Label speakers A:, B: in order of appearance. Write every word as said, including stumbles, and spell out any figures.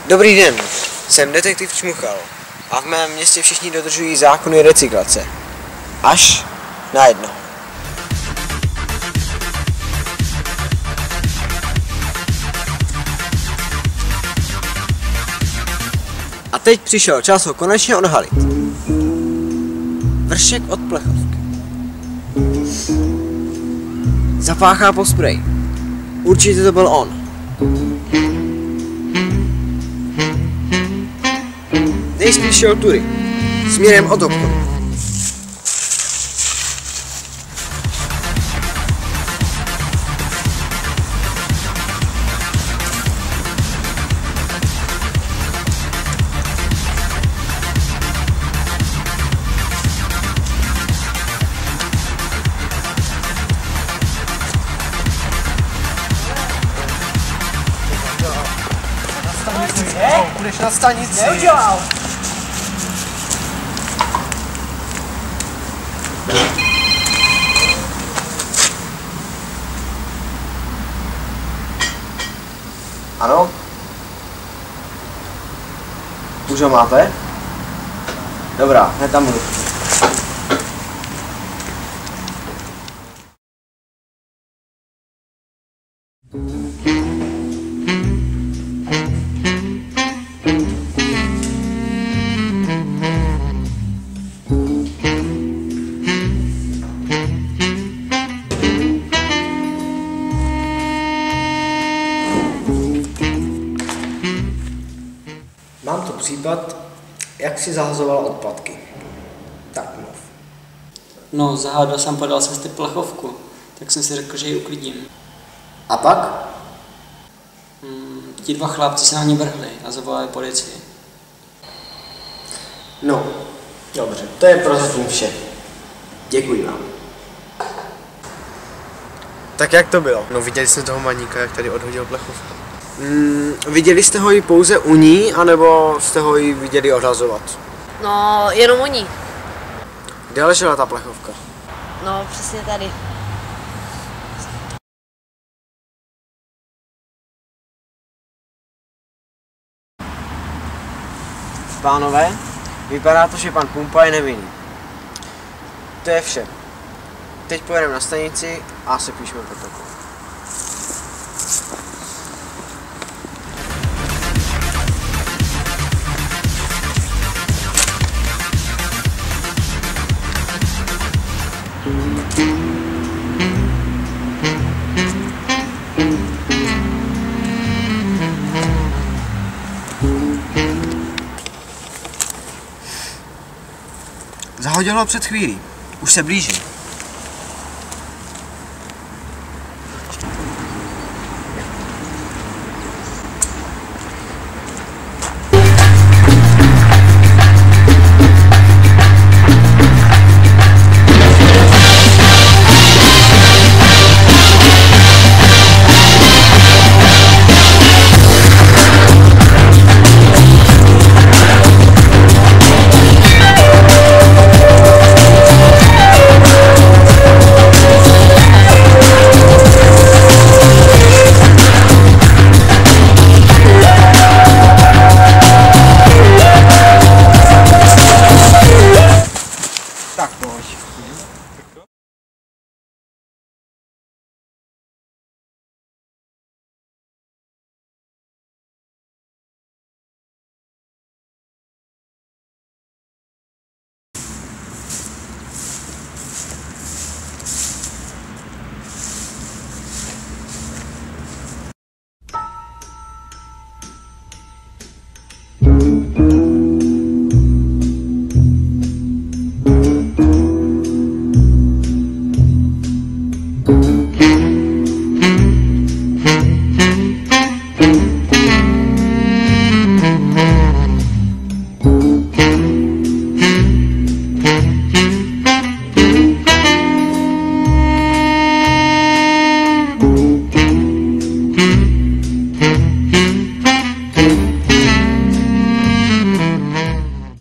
A: Dobrý den, jsem detektiv Čmuchal a v mém městě všichni dodržují zákony recyklace. Až na jedno. A teď přišel čas ho konečně odhalit. Vršek od plechovky. Zapáchá po spreji. Určitě to byl on. Nejspíš šel tudy, směrem od obchodu.
B: Budeš na stanici.
C: Neudělal.
A: Ano? Už ho máte? Dobrá, hned tam budu.
B: Mám tu případ, jak si zahazovala odpadky. Tak mluv.
C: No, zahádal jsem podal jsem si plechovku, tak jsem si řekl, že ji uklidím.
B: A pak?
C: Hmm, ti dva chlapci se na ní vrhli a zavolali policii.
B: No, dobře, to je prozatím vše. Děkuji vám.
A: Tak jak to bylo?
D: No viděli jsme toho maníka, jak tady odhodil plechovku.
A: Mm, viděli jste ho i pouze u ní, anebo jste ho i viděli odhazovat?
E: No, jenom oni.
A: Kde ležela ta plechovka?
E: No, přesně tady.
A: Pánové, vypadá to, že pan Pumpa je nevinný. To je vše. Teď pojedeme na stanici a se píšeme protokol. Zahodil ho před chvílí. Už se blíží. Tak pojď.
F: Thank you.